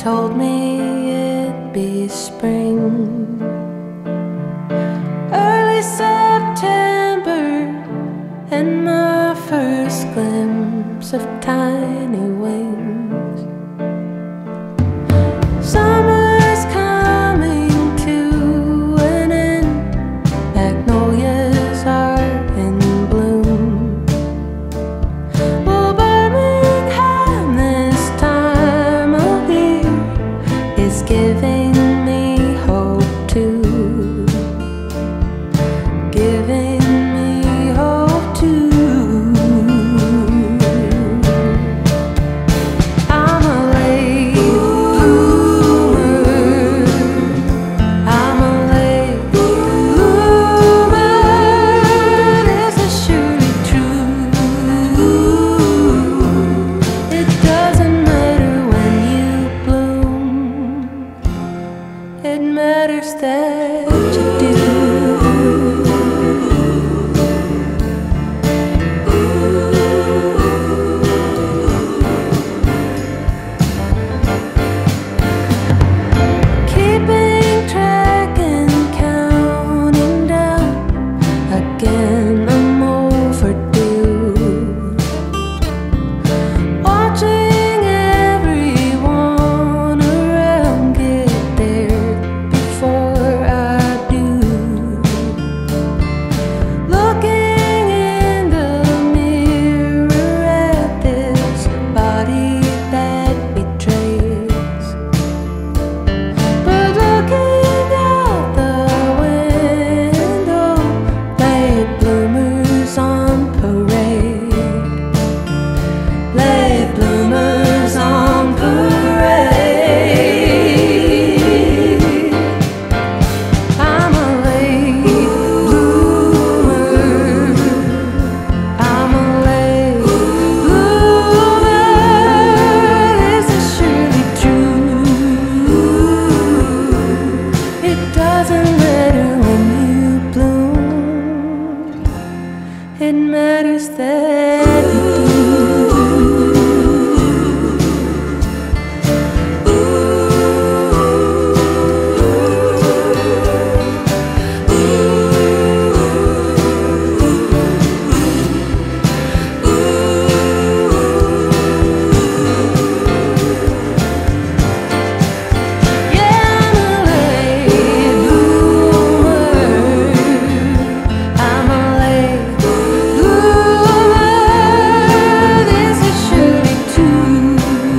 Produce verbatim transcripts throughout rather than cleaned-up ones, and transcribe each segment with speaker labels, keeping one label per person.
Speaker 1: told me it'd be spring, early September, and my first glimpse of tiny wings. Summer's coming to an end, magnolias are in bloom. Well, Birmingham this time of year is giving me hope too, giving me hope too. I'm a late bloomer, I'm a late bloomer, this is surely true. It doesn't matter when you bloom, it matters that you do. Keeping track and counting down, again I'm overdue. Watching everyone around get there before I do. Looking in the mirror at this body that betrays, but looking out the window, late bloomers on parade, late bloomers on parade. I'm a late bloomer, I'm a late bloomer, this is surely true. It doesn't matter when you bloom, it matters that you do. Yeah, I'm a late bloomer, I'm a late bloomer, this is surely true.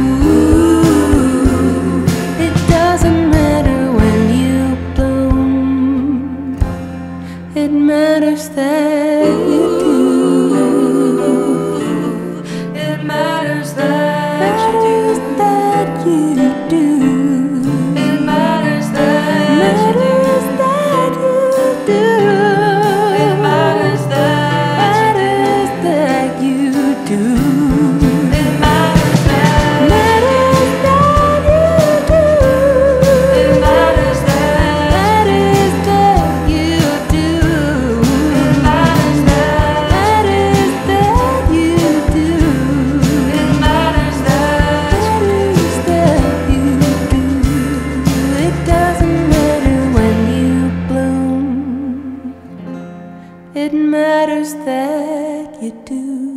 Speaker 1: It doesn't matter when you bloom, it matters that you do. It matters that you do. It matters that you do. It matters that you do. It matters that you do. It matters that you do. It matters that you do. It matters that you do. It doesn't matter when you bloom, it matters that you do.